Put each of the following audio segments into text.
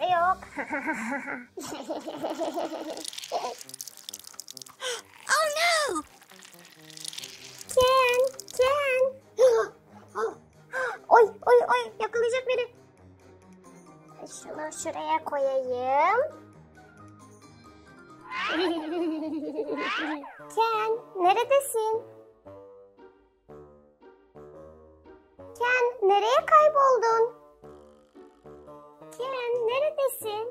yok. Oh no! Ken. Oy yakalayacak beni. Şunu şuraya koyayım. Ken, neredesin? Ken, nereye kayboldun? Ken, neredesin?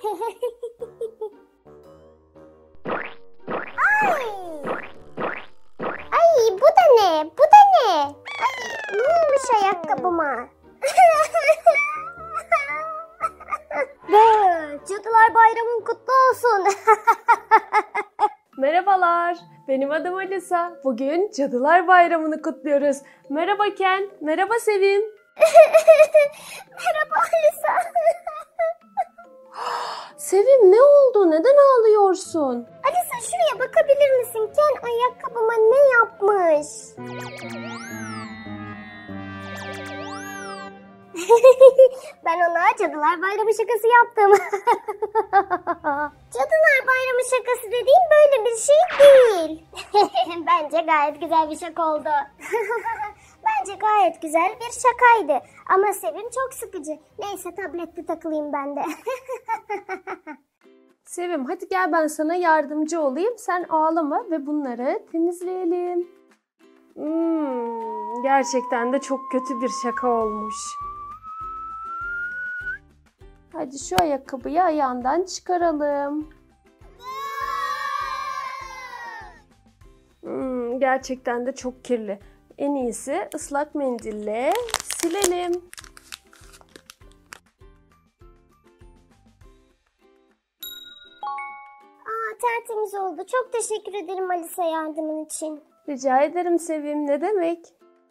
Ay, bu da ne? Bu da ne? Ay, ne olmuş ayakkabıma? Cadılar Bayramın kutlu olsun. Merhabalar, benim adım Alisa. Bugün Cadılar Bayramı'nı kutluyoruz. Merhaba Ken, merhaba Sevim. Merhaba Alisa. Sevim ne oldu? Neden ağlıyorsun? Alisa şuraya bakabilir misin? Ken ayakkabıma ne yapmış? Ben ona Cadılar Bayramı şakası yaptım. Cadılar Bayramı şakası dediğim böyle bir şey değil. Bence gayet güzel bir şaka oldu. Bence gayet güzel bir şakaydı. Ama Sevim çok sıkıcı. Neyse tablette takılayım ben de. Sevim hadi gel ben sana yardımcı olayım. Sen ağlama ve bunları temizleyelim. Gerçekten de çok kötü bir şaka olmuş. Hadi şu ayakkabıyı ayağından çıkaralım. Gerçekten de çok kirli. En iyisi ıslak mendille silelim. Tertemiz oldu. Çok teşekkür ederim Alisa yardımın için. Rica ederim Sevim. Ne demek?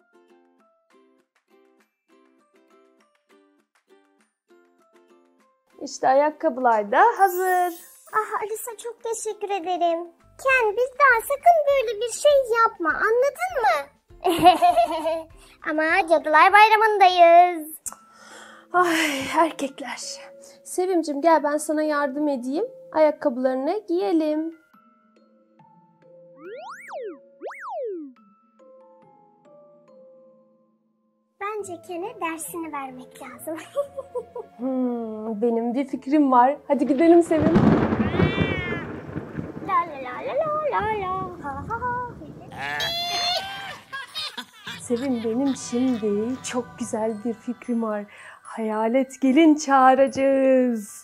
İşte ayakkabılar da hazır. Alisa çok teşekkür ederim. Ken bir daha sakın böyle bir şey yapma. Anladın mı? Ama Cadılar Bayramı'ndayız. Ay erkekler. Sevimcim gel ben sana yardım edeyim. Ayakkabılarını giyelim. Bence Ken'e dersini vermek lazım. Benim bir fikrim var. Hadi gidelim Sevim. La la la la la la ha ha ha. Sevim benim şimdi çok güzel bir fikrim var. Hayalet gelin çağıracağız.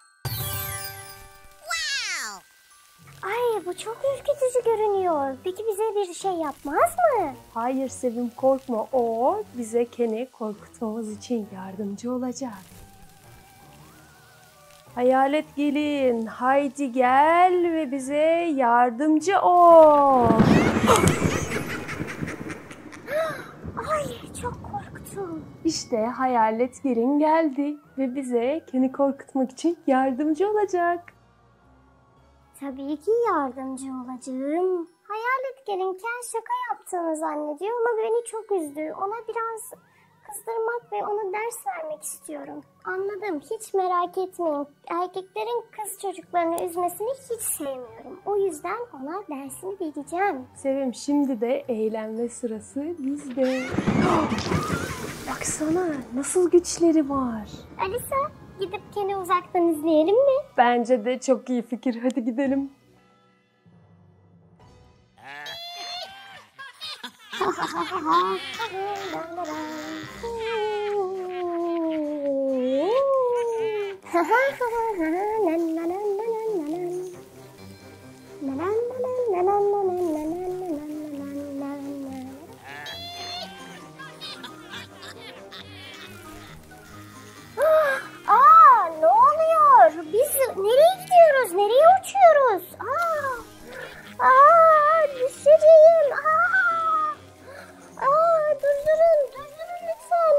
Ay bu çok ürkütücü görünüyor. Peki bize bir şey yapmaz mı? Hayır Sevim korkma. O bize Ken'i korkutmamız için yardımcı olacak. Hayalet gelin, haydi gel ve bize yardımcı ol. Ay çok korktum. İşte hayalet gelin geldi ve bize Ken'i korkutmak için yardımcı olacak. Tabii ki yardımcı olacağım. Hayalet gelin Ken şaka yaptığını zannediyor ama beni çok üzdü. Ona biraz kızdırmak ve ona ders vermek istiyorum. Anladım, hiç merak etmeyin. Erkeklerin kız çocuklarını üzmesini hiç sevmiyorum. O yüzden ona dersini vereceğim. Sevim şimdi de eğlenme sırası bizde. Baksana nasıl güçleri var. Alisa, gidip Ken'i uzaktan izleyelim mi? Bence de çok iyi fikir. Hadi gidelim. Ne oluyor? Biz nereye gidiyoruz? Nereye uçuyoruz? Düşeceğim. Durdurun lütfen.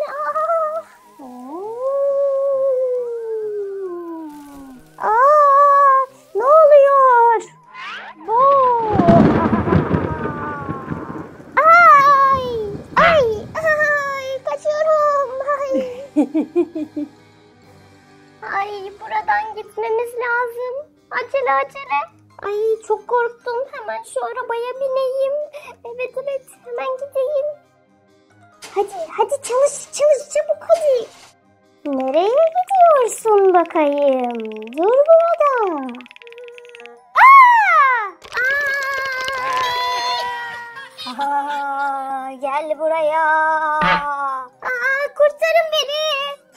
Ay buradan gitmemiz lazım. Acele acele. Ay çok korktum. Hemen şu arabaya bineyim. Evet hemen gideyim. Hadi çalış çabuk hadi. Nereye gidiyorsun bakayım? Dur burada. Gel buraya. Kurtarın beni.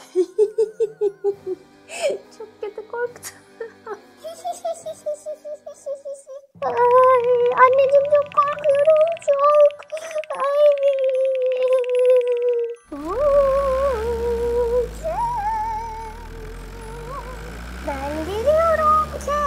Çok kötü korktum. Ay, anneciğim çok korkuyorum çok. Ay. Ben geliyorum.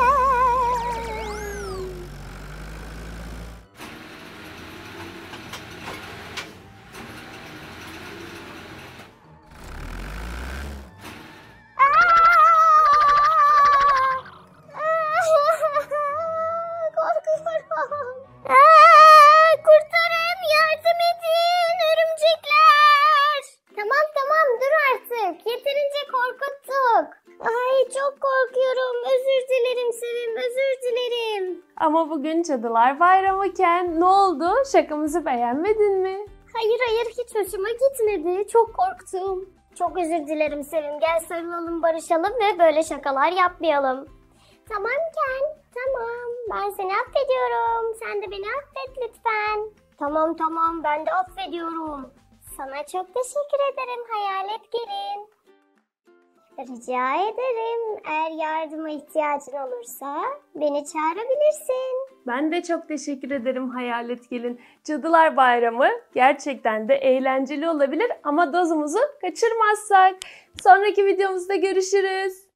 Korkuyorum. Kurtarın, yardım edin örümcekler. Tamam dur artık. Yeterince korkuttuk. Ay çok korkuyorum. Özür dilerim Sevim, özür dilerim. Ama bugün Cadılar Bayramı Ken. Ne oldu? Şakamızı beğenmedin mi? Hayır hiç hoşuma gitmedi. Çok korktum. Çok özür dilerim Sevim. Gel sarılalım, barışalım ve böyle şakalar yapmayalım. Tamam Ken, tamam. Ben seni affediyorum. Sen de beni affet lütfen. Tamam ben de affediyorum. Sana çok teşekkür ederim Hayalet Gelin. Rica ederim. Eğer yardıma ihtiyacın olursa beni çağırabilirsin. Ben de çok teşekkür ederim Hayalet Gelin. Cadılar Bayramı gerçekten de eğlenceli olabilir ama dozumuzu kaçırmazsak. Sonraki videomuzda görüşürüz.